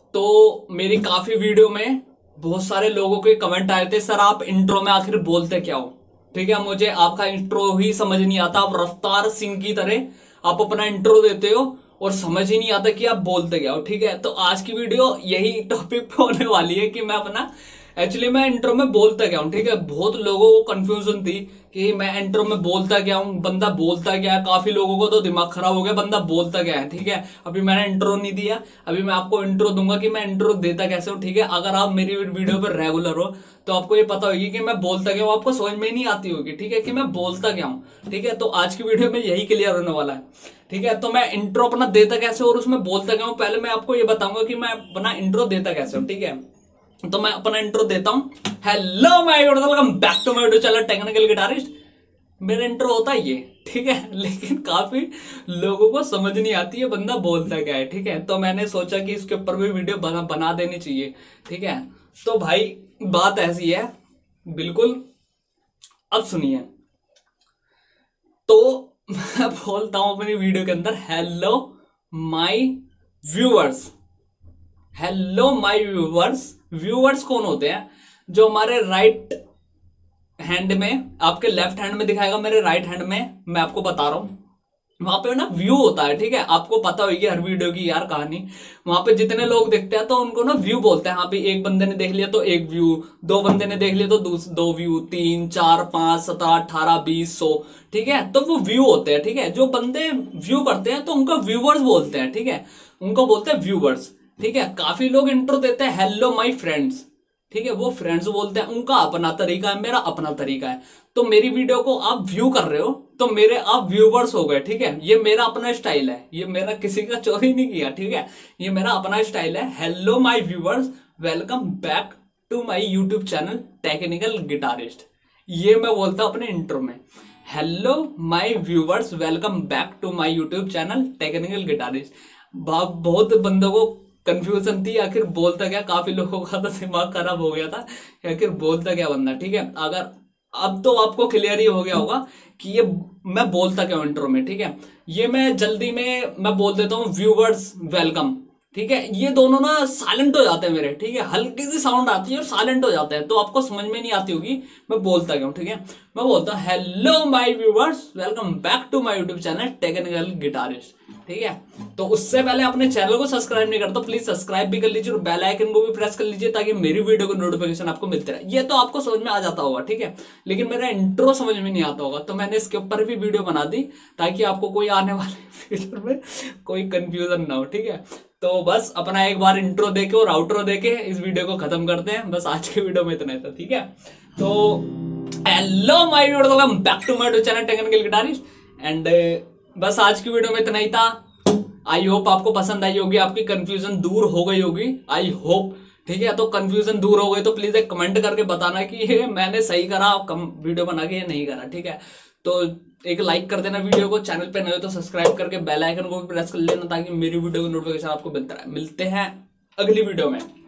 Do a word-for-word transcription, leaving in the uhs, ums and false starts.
तो मेरी काफी वीडियो में बहुत सारे लोगों के कमेंट आए थे, सर आप इंट्रो में आखिर बोलते क्या हो। ठीक है, मुझे आपका इंट्रो ही समझ नहीं आता। आप रफ्तार सिंह की तरह आप अपना इंट्रो देते हो और समझ ही नहीं आता कि आप बोलते क्या हो। ठीक है, तो आज की वीडियो यही टॉपिक पे होने वाली है कि मैं अपना एक्चुअली मैं इंट्रो में बोलता क्या हूँ। ठीक है, बहुत लोगों को कंफ्यूजन थी कि मैं इंट्रो में बोलता क्या हूँ, बंदा बोलता क्या है। काफी लोगों को तो दिमाग खराब हो गया, बंदा बोलता क्या है। ठीक है, अभी मैंने इंट्रो नहीं दिया, अभी मैं आपको इंट्रो दूंगा कि मैं इंट्रो देता कैसे हूँ। ठीक है, अगर आप मेरी वीडियो पर रेगुलर हो तो आपको ये पता होगी कि मैं बोलता क्या हूँ, आपको समझ में नहीं आती होगी। ठीक है, कि मैं बोलता क्या हूँ। ठीक है, तो आज की वीडियो में यही क्लियर होने वाला है। ठीक है, तो मैं इंट्रो अपना देता कैसे और उसमें बोलता क्या हूँ, पहले मैं आपको ये बताऊंगा कि मैं अपना इंट्रो देता कैसे हूँ। ठीक है, तो मैं अपना इंट्रो देता हूं। Hello my YouTube, welcome back to my YouTube channel technical guitarist. मेरा इंट्रो होता है ये। ठीक है, लेकिन काफी लोगों को समझ नहीं आती है बंदा बोलता क्या है। ठीक है, तो मैंने सोचा कि इसके ऊपर भी वीडियो बना बना देनी चाहिए। ठीक है, तो भाई बात ऐसी है, बिल्कुल अब सुनिए। तो मैं बोलता हूं अपनी वीडियो के अंदर, hello my viewers. Hello my viewers. Viewers कौन होते हैं? जो हमारे राइट हैंड में, आपके लेफ्ट हैंड में दिखाएगा, मेरे राइट हैंड में मैं आपको बता रहा हूं, वहां पे ना व्यू होता है। ठीक है, आपको पता होगी हर वीडियो की यार कहानी। वहां पे जितने लोग देखते हैं तो उनको ना व्यू बोलते हैं। हाँ भी, एक बंदे ने देख लिया तो एक व्यू, दो बंदे ने देख लिया तो दो, दो व्यू, तीन चार पांच सत्रह अठारह बीस सौ। ठीक है, तो वो व्यू होते हैं। ठीक है, जो बंदे व्यू करते हैं तो उनको व्यूवर्स बोलते हैं। ठीक है, उनको बोलते हैं व्यूवर्स। ठीक है, काफी लोग इंट्रो देते हैं हेलो माय फ्रेंड्स। ठीक है, वो फ्रेंड्स बोलते हैं, उनका अपना तरीका है, मेरा अपना तरीका है। तो मेरी वीडियो को आप व्यू कर रहे हो तो मेरे आप व्यूवर्स हो गए। ठीक है, ये मेरा अपना स्टाइल है, ये मेरा किसी का चोरी नहीं किया। ठीक है, ये मेरा अपना स्टाइल है। Hello my viewers, welcome back to my YouTube channel technical guitarist. ये मैं बोलता हूं अपने इंट्रो में, hello my viewers, welcome back to my YouTube channel technical guitarist. बहुत बंदों को कंफ्यूजन थी आखिर बोलता क्या, काफी लोगों का तो दिमाग खराब हो गया था आखिर बोलता क्या बंदा। ठीक है, अगर अब तो आपको क्लियर ही हो गया होगा कि ये मैं बोलता क्या हूं इंट्रो में। ठीक है, ये मैं जल्दी में मैं बोल देता हूं व्यूवर्स वेलकम। ठीक है, ये दोनों ना साइलेंट हो जाते हैं मेरे। ठीक है, हल्की सी साउंड आती है और साइलेंट हो जाते हैं, तो आपको समझ में नहीं आती होगी मैं बोलता क्या हूं। ठीक है, मैं बोलता हूं hello my viewers, welcome back to my YouTube channel technical guitarist. ठीक है, तो उससे पहले अपने चैनल को सब्सक्राइब नहीं करता तो प्लीज सब्सक्राइब भी कर लीजिए और बेल आइकन को भी प्रेस कर लीजिए ताकि मेरी वीडियो को नोटिफिकेशन आपको मिलते रहे। ये तो आपको समझ में आ जाता होगा। ठीक है, लेकिन मेरा इंट्रो समझ में नहीं आता होगा, तो मैंने इसके ऊपर भी वीडियो बना दी ताकि आपको कोई आने वाले फ्यूचर में कोई कंफ्यूजन ना हो। ठीक है, तो बस अपना एक बार इंट्रो देके और आउट्रो देके इस वीडियो को खत्म करते हैं। बस आज के वीडियो में इतना ही था। ठीक है, तो hello my viewers, welcome back to my channel technical guitarist. And बस आज की वीडियो में इतना ही था। आई होप आपको पसंद आई होगी, आपकी कंफ्यूजन दूर हो गई होगी, आई होप। ठीक है, तो कंफ्यूजन दूर हो गई तो प्लीज एक कमेंट करके बताना कि ये मैंने सही करा कम वीडियो बना के, ये नहीं करा। ठीक है, तो एक लाइक कर देना वीडियो को, चैनल पे नए हो तो सब्सक्राइब करके बेल आइकन को भी प्रेस कर लेना ताकि मेरी वीडियो की नोटिफिकेशन आपको मिलता रहे। मिलते हैं अगली वीडियो में।